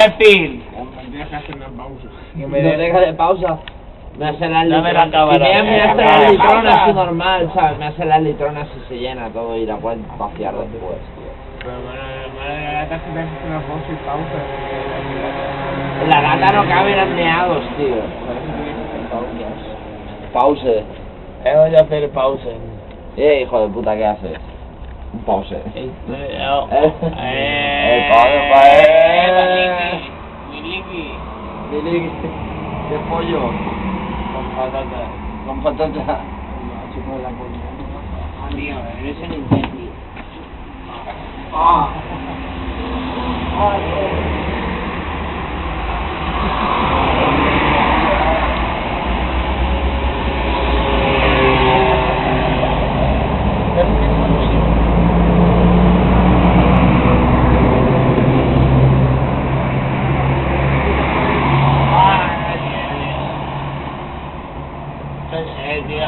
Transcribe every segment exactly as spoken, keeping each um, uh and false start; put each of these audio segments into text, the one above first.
Pil. Tienes que hacer una pausa. Que me deja de pausa. Me hace las Dame la litronas. cámara. Y me, me hace Dame las la litronas cámara. así normal, ¿sabes? Me hace las litronas y se llena todo y la puedes vaciar después, tío. Pero bueno, madre de la lata que te haces una pausa y pausa. En la lata no caben apneados, tío. Pause. Tengo que hacer pausa. Eh, hijo de puta, ¿qué haces? Un pause. Eh, Eh, eh, pause, eh, Miliki. Lili, ¿qué pollo? Con patata. Con patata. Amigo, eres un imbécil. Ah. Eh, tío.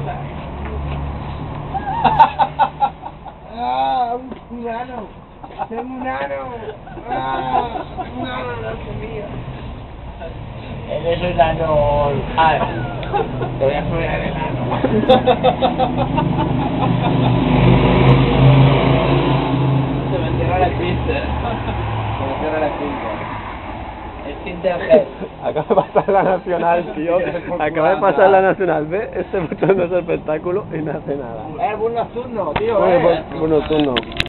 ¡Ah! ¡Un nano! ¡Tengo un nano! ¡Ah! ¡Un nano en la comida! Eres un nano. Ah, Te voy a follar el ano. Se me cierra la Twitter. Se me cierra la Twitter. El Tinterhead. Acaba de pasar la Nacional, tío. Acaba de pasar la Nacional. Ve este botón de ese espectáculo y no hace nada. ¡Eh, buen nocturno, tío! Bueno, eh. pues, bueno, turno.